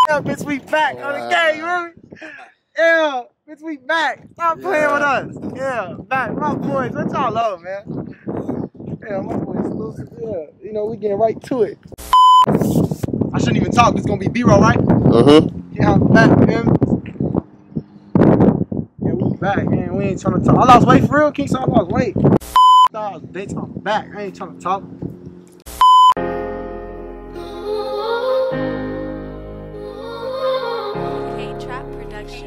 Yeah, bitch, we back on the game, you hear me? Yeah, bitch, we back. Stop playing with us. Yeah, back. My boys, what y'all love, man? Yeah, my boys exclusive. Yeah, you know, we getting right to it. I shouldn't even talk. It's gonna be B-roll, right? Yeah, I'm back, man. Yeah, we back, man. We ain't trying to talk. I lost weight for real, King, so I lost weight. Bitch, I'm back. I ain't trying to talk. Trap production.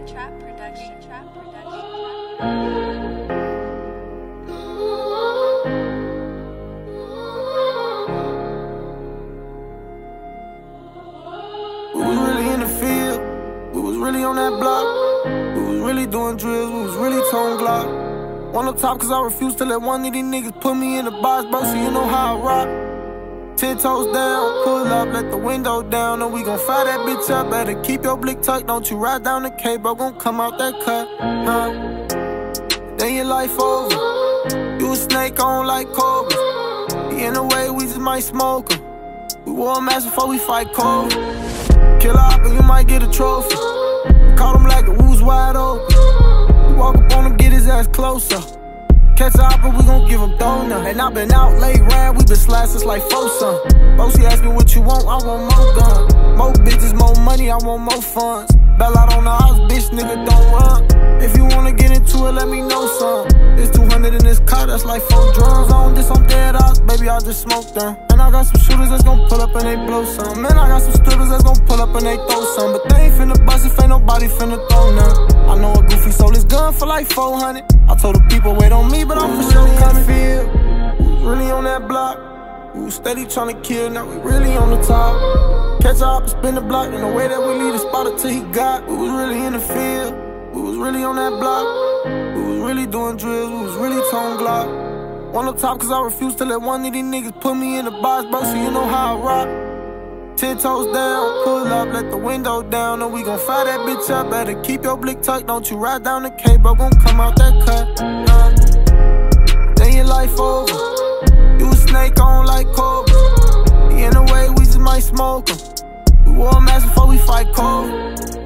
We was really in the field, we was really on that block. We was really doing drills, we was really towing Glock. On the top cause I refuse to let one of these niggas put me in the box, bro, so you know how I rock. 10 toes down, pull up, let the window down, and we gon' fire that bitch up. Better keep your blick tucked, don't you ride down the K, bro, gon' come out that cut, Then your life over, you a snake on like Cobra. In the way, we just might smoke 'em. We wore a mask before we fight cold. Kill up and you might get a trophy. Caught him like the woos wide open. We walk up on him, get his ass closer. Catch a hopper, we gon' give him donut. And I been out late, round, we been sliced like Fosun. Bossy ask me what you want, I want more guns. More bitches, more money, I want more funds. Bell out on the house, bitch, nigga, don't run. If you wanna get into it, let me know some. It's 200 in this car, that's like 4 drums. On this, I'm dead out, baby, I just smoked them. And I got some shooters that's gon' pull up and they blow some. Man, I got some strippers that's gon' pull up and they throw some. But they ain't finna bust if ain't nobody finna throw none. I know a goofy sold his gun for like 400. I told the people wait on me, but I'm for sure coming. We was really on that block. We was steady tryna kill, now we really on the top. Catch up and spin the block in the way that we leave the spot until he got. We was really in the field, we was really on that block. We was really doing drills, we was really towing Glock. On the top cause I refuse to let one of these niggas put me in the box, bro, so you know how I rock. 10 toes down, pull up, let the window down, and we gon' fire that bitch up. Better keep your blick tucked, don't you ride down the K, bro, gon' come out that cut. Then your life over, you a snake on like Cobra. In the way, we just might smoke 'em. We wore a mask before we fight cold.